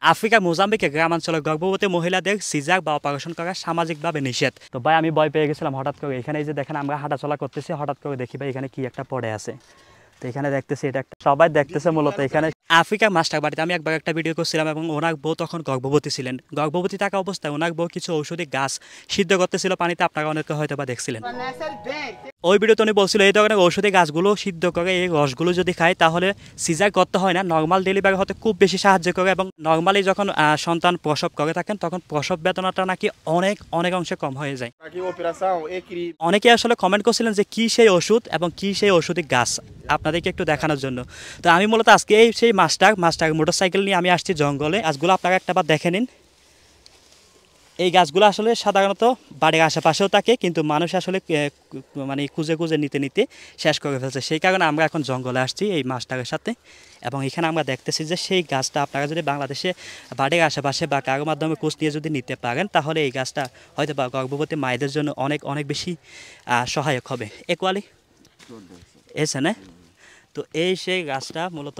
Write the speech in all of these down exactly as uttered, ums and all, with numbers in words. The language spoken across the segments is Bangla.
আফ্রিকার মোজাম্বিকে গ্রামাঞ্চলের গর্ভবতী মহিলাদের সিজার বা অপারেশন করা সামাজিকভাবে নিষেধ। তো ভাই আমি ভয় পেয়ে গেছিলাম হঠাৎ করে। এখানে এই যে দেখেন আমরা হাঁটাচলা করতেছি, হঠাৎ করে দেখি ভাই এখানে কি একটা পড়ে আছে। তো এখানে দেখতেছি এটা একটা সবাই দেখতেছে মূলত এখানে আফ্রিকার মাস্টার বাড়িতে আমি একবার একটা ভিডিও করছিলাম এবং ওনার বউ তখন গর্ভবতী ছিলেন। গর্ভবতী থাকা অবস্থায় ওনার বউ কিছু ঔষধি গাছ সিদ্ধ করতেছিল পানিতে, আপনারা অনেকে হয়তো বা দেখছিলেন। ওই ভিডিওতে উনি বলছিল এই ধরনের ঔষধি গাছগুলো সিদ্ধ করে এই রসগুলো যদি খায় তাহলে সিজার করতে হয় না, নর্মাল ডেলিভারি হতে খুব বেশি সাহায্য করে এবং নর্মালি যখন সন্তান প্রসব করে থাকেন তখন প্রসব বেদনাটা নাকি অনেক অনেক অংশে কম হয়ে যায়। অনেকে আসলে কমেন্ট করছিলেন যে কি সেই ওষুধ এবং কি সেই ঔষধি গাছ, আপনাদেরকে একটু দেখানোর জন্য। তো আমি মূলত আজকে এই সেই মাস্টার মাস্টার মোটরসাইকেল নিয়ে আমি আসছি জঙ্গলে। গাছগুলো আপনারা একটা বার দেখে নিন। এই গাছগুলো আসলে সাধারণত বাড়ির আশেপাশেও থাকে, কিন্তু মানুষ আসলে মানে খুঁজে খুঁজে নিতে নিতে শেষ করে ফেলছে। সেই কারণে আমরা এখন জঙ্গলে আসছি এই মাস্টারের সাথে এবং এখানে আমরা দেখতেছি যে সেই গাছটা আপনারা যদি বাংলাদেশে বাড়ির আশেপাশে বা কারোর মাধ্যমে খোঁজ নিয়ে যদি নিতে পারেন তাহলে এই গাছটা হয়তো বা গর্ভবতী মায়েদের জন্য অনেক অনেক বেশি সহায়ক হবে। একোয়ালি এসে না? তো এই সেই গাছটা মূলত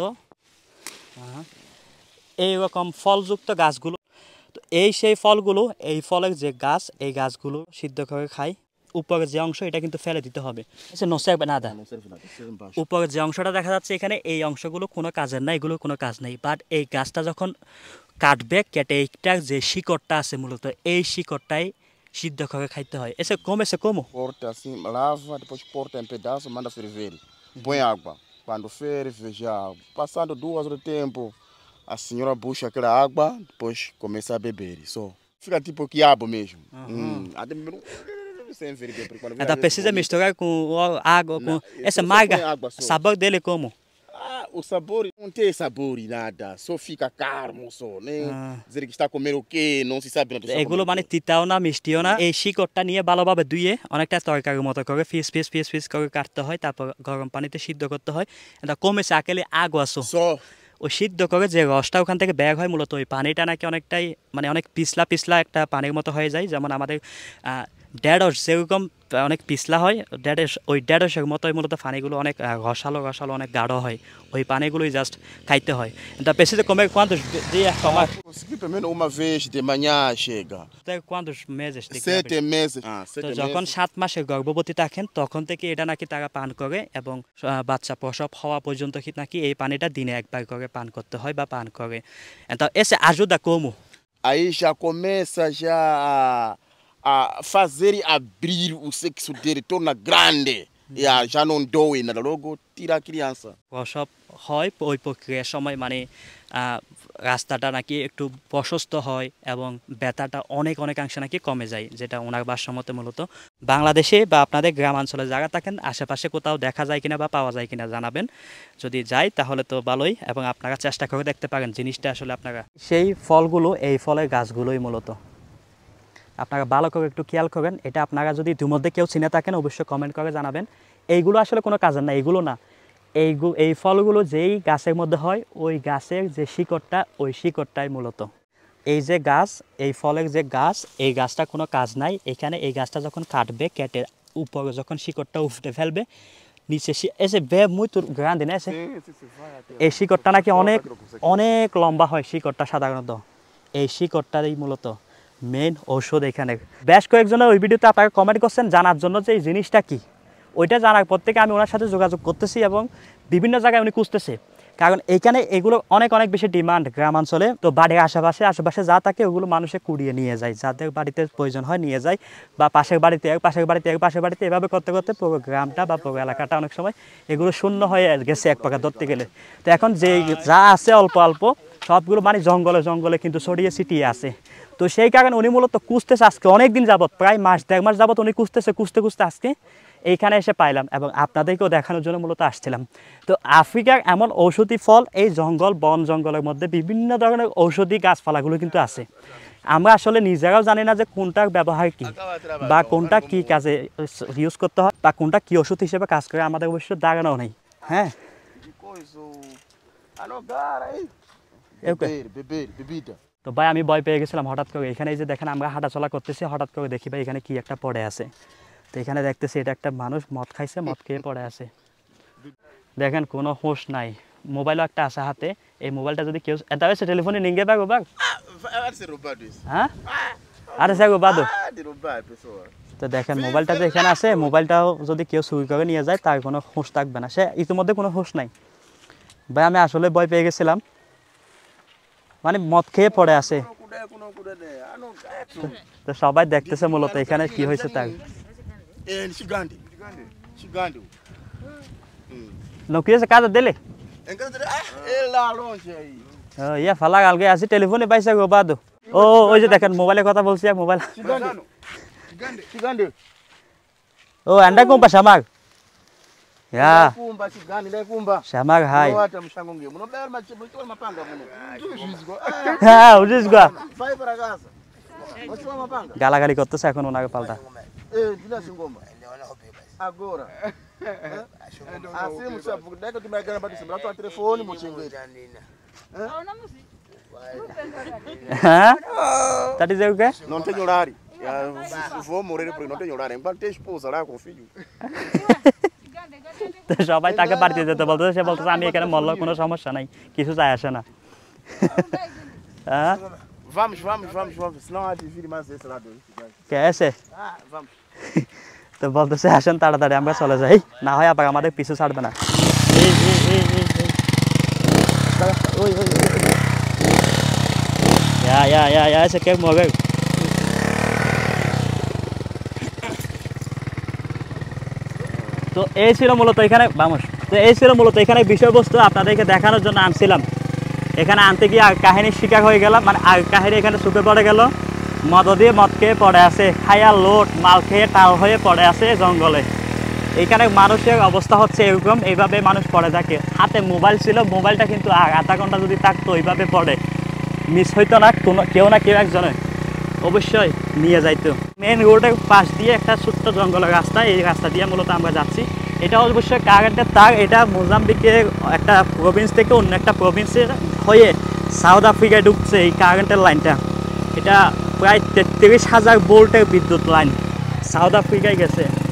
এইরকম ফলযুক্ত গাছগুলো। তো এই সেই ফলগুলো, এই ফলের যে গাছ, এই গাছগুলো সিদ্ধ করে খাই। উপরের যে অংশ এটা কিন্তু ফেলে দিতে হবে। উপরের যে অংশটা দেখা যাচ্ছে এখানে, এই অংশগুলো কোনো কাজের না, এগুলো কোনো কাজ নেই। বাট এই গাছটা যখন কাটবে, কেটে এইটার যে শিকড়টা আছে মূলত এই শিকড়টাই সিদ্ধ করে খাইতে হয়। এসে como esse como? Corta assim, lava, depois corta em pedaços, manda ferver. Põe água. Quando ferve, já passando duas horas de tempo, a senhora puxa aquela água, depois começa a beber. Só fica tipo quiabo mesmo. Uhum. Hum. Até sem ferver. Então precisa misturar com água, com essa marga. Sabor dele como? Ah, o sabor não tem sabor e nada, só fica carmo só, né? Ah. Dizer que está a comer o quê, não se sabe nada. এগুলো মানে তিতাও না মিষ্টিও না। এই শিকড়টা নিয়ে ভালোভাবে ধুয়ে অনেকটা তরকারির মতো করে ফিস ফিস ফিস ফিস করে কাটতে হয়, তারপর গরম পানিতে সিদ্ধ করতে হয়। এটা কমেছে আকেলে água só. ওই সিদ্ধ করে যে রসটা ওখান থেকে ব্যাগ হয় মূলত ওই পানিটা নাকি অনেকটাই মানে অনেক পিছলা পিছলা একটা পানির মতো হয়ে যায়, যেমন আমাদের ঢেঁড়স যেরকম অনেক পিছলা হয়, ঢেঁড়স ওই ঢেঁড়সের মতোই মূলত পানিগুলো অনেক রসালো রসালো অনেক গাঢ় হয়। ওই পানিগুলোই জাস্ট খাইতে হয়। Então precisa comer quantos dias tomar? Pelo menos uma vez de manhã chega. Até quantos meses? Sete meses. Ah, তো যখন সাত মাসের গর্ভবতী থাকেন তখন থেকে এটা নাকি তারা পান করে এবং বাচ্চা প্রসব হওয়া পর্যন্ত নাকি এই পানিটা দিনে একবার করে পান করতে হয় বা পান করে। Então esse ajuda como? Aí já começa já a a fazer abrir o sexo dele, torna grande. E já não dói nada, logo tira a criança. প্রসব হয় ওই প্রক্রিয়ার সময় মানে রাস্তাটা নাকি একটু প্রশস্ত হয় এবং ব্যথাটা অনেক অনেকাংশে নাকি কমে যায়, যেটা ওনার ভাষ্যমতে মূলত। বাংলাদেশে বা আপনাদের গ্রামাঞ্চলে যারা থাকেন আশেপাশে কোথাও দেখা যায় কিনা বা পাওয়া যায় কিনা জানাবেন। যদি যায় তাহলে তো ভালোই, এবং আপনারা চেষ্টা করে দেখতে পারেন জিনিসটা আসলে আপনারা। সেই ফলগুলো এই ফলের গাছগুলোই মূলত আপনারা ভালো করে একটু খেয়াল করেন। এটা আপনারা যদি ইতিমধ্যে কেউ চিনে থাকেন অবশ্যই কমেন্ট করে জানাবেন। এইগুলো আসলে কোনো কাজের না, এইগুলো না, এই এই ফলগুলো যেই গাছের মধ্যে হয় ওই গাছের যে শিকড়টা, ওই শিকড়টাই মূলত এই যে গাছ, এই ফলের যে গাছ, এই গাছটা কোনো কাজ নাই এখানে। এই গাছটা যখন কাটবে, কেটে উপরে যখন শিকড়টা উঠে ফেলবে, নিচে এসে বে মুই তোর গ্রান দিন এসে এই শিকড়টা নাকি অনেক অনেক লম্বা হয় শিকড়টা সাধারণত। এই শিকড়টাই মূলত মেইন ঔষধ এখানে। বেশ কয়েকজনের ওই ভিডিওতে আপনারা কমেন্ট করছেন জানার জন্য যে এই জিনিসটা কি। ওইটা জানার পর থেকে আমি ওনার সাথে যোগাযোগ করতেছি এবং বিভিন্ন জায়গায় উনি খুঁজতেছে, কারণ এইখানে এগুলো অনেক অনেক বেশি ডিমান্ড গ্রামাঞ্চলে। তো বাড়ির আশেপাশে আশেপাশে যা থাকে ওগুলো মানুষে কুড়িয়ে নিয়ে যায়, যাদের বাড়িতে প্রয়োজন হয় নিয়ে যায়, বা পাশের বাড়িতে এক পাশের বাড়িতে এক পাশের বাড়িতে এভাবে করতে করতে পুরো গ্রামটা বা পুরো এলাকাটা অনেক সময় এগুলো শূন্য হয়ে গেছে এক প্রকার ধরতে গেলে। তো এখন যে যা আছে অল্প অল্প সবগুলো মানে জঙ্গলে জঙ্গলে কিন্তু ছড়িয়ে ছিটিয়ে আছে। তো সেই কারণে উনি মূলত খুঁজতেছে আজকে অনেক দিন যাবত, প্রায় মাস দেড় মাস যাবত উনি খুঁজতেছে, খুঁজতে খুঁজতে আজকে এইখানে এসে পাইলাম এবং আপনাদেরকেও দেখানোর জন্য মূলত আসছিলাম। তো আফ্রিকার এমন ঔষধি ফল এই জঙ্গল বন জঙ্গলের মধ্যে বিভিন্ন ধরনের ঔষধি গাছপালাগুলো কিন্তু আছে। আমরা আসলে নিজেরাও জানি না যে কোনটার ব্যবহার কী বা কোনটা কী কাজে ইউজ করতে হয় বা কোনটা কী ওষুধ হিসেবে কাজ করে, আমাদের অবশ্য ধারণাও নেই। হ্যাঁ তো ভাই আমি ভয় পেয়ে গেছিলাম হঠাৎ করে। এখানে এই যে দেখেন আমরা হাঁটাচলা করতেছি, হঠাৎ করে দেখি ভাই এখানে কি একটা পড়ে আছে। তো এখানে দেখতেছি এটা একটা মানুষ মদ খাইছে, মদ খেয়ে পড়ে আছে। দেখেন কোনো হোশ নাই, মোবাইলও একটা আছে হাতে, এই মোবাইলটা যদি কেউ এটা হচ্ছে টেলিফোনে নিঙ্গে বাগো বাগ Vai ser roubado isso. হ্যাঁ আরে সাগো বাদো Ah, de roubar, pessoal. তো দেখেন মোবাইলটা যে এখানে আছে, মোবাইলটাও যদি কেউ চুরি করে নিয়ে যায় তার কোনো হুঁশ থাকবে না, সে ইতিমধ্যে কোনো হুঁশ নাই। ভাই আমি আসলে ভয় পেয়ে গেছিলাম, মানে মদ খেয়ে পড়ে আছে। তো সবাই দেখতেছে মূলত এখানে কি হয়েছে তার। Eh, Chigande. Chigande. Não queria essa casa dele? Em casa dele, ah, ele lá longe aí. Oh, ia falar alguém assim, telefone vai ser roubado. ও ওই যে দেখেন মোবাইলে কথা বলছি, এক মোবাইল। Chigande. Chigande. Chigande. ও anda kumpa shamag. Ya. Kumba chigande, le kumba. Shamag hai. Hata mshango ngio. Muno bela machibu tu mapanga muno. Ha, ujiz gua. Vai para casa. Machua mapanga. গালাগালি করতেছে এখন ওনাকে পাল্টা। Eh, bila singomba. Agora. Assim, moçada, daqui tu me ganha para dizer, tu telefone, moçinho. হ্যাঁ তাটি যাও কে Não tem horário. Eu vou morrer porque não tem horário. Enquanto tem esposa lá com filho. তো সবাই তাকে বাড়িতে যেতে বলতেছে, সে বলতেছে আমি এখানে মরলে কোনো সমস্যা নাই, কিছু যায় আসে না। হ্যাঁ Vamos, vamos, vamos, vamos. Senão há de vir mais desse lado. কে আছে? Ah, vamos. তো বলতেছে আসেন তাড়াতাড়ি আমরা চলে যাই, না হয় আবার আমাদের পিছু ছাড়বে না। এই এই এই এই এই ওই ওই Ya ya ya ya se quer mover. তো এই ছিল মূলত এখানে বামস, তো এই ছিল মূলত এখানে বিষয়বস্তু আপনাদেরকে দেখানোর জন্য আনছিলাম। এখানে আনতে গিয়ে আর কাহিনীর শিকার হয়ে গেলাম, মানে আর কাহিনী এখানে চুপে পড়ে গেল। মদ দিয়ে মদ খেয়ে পড়ে আছে, খায়া লোট মাল খেয়ে টাল হয়ে পড়ে আছে জঙ্গলে। এইখানে মানুষের অবস্থা হচ্ছে এরকম, এইভাবে মানুষ পড়ে থাকে। হাতে মোবাইল ছিল, মোবাইলটা কিন্তু আধা ঘন্টা যদি থাকতো ওইভাবে পড়ে মিস হইতো না, কোনো কেউ না কেউ একজনে অবশ্যই নিয়ে যাইতো। মেন রোডের পাশ দিয়ে একটা ছোট্ট জঙ্গলের রাস্তা, এই রাস্তা দিয়ে মূলত আমরা যাচ্ছি। এটা অবশ্যই কারেন্টের তার, এটা মোজাম্বিকের একটা প্রভিন্স থেকে অন্য একটা প্রভিন্সের হয়ে সাউথ আফ্রিকায় ঢুকছে এই কারেন্টের লাইনটা। এটা প্রায় তেত্রিশ হাজার ভোল্টের বিদ্যুৎ লাইন সাউথ আফ্রিকায় গেছে।